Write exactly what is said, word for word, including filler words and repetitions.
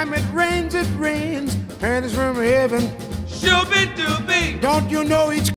time it rains, it rains. Pennies from heaven. Shooby dooby. Don't you know each